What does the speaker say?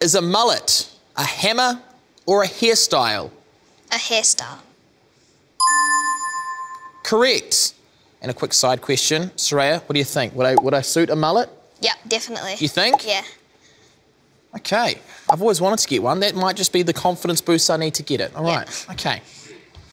Is a mullet a hammer or a hairstyle? A hairstyle. Correct. And a quick side question, Soraya, what do you think? Would I suit a mullet? Yep, definitely. You think? Yeah. Okay. I've always wanted to get one. That might just be the confidence boost I need to get it. All right. Okay.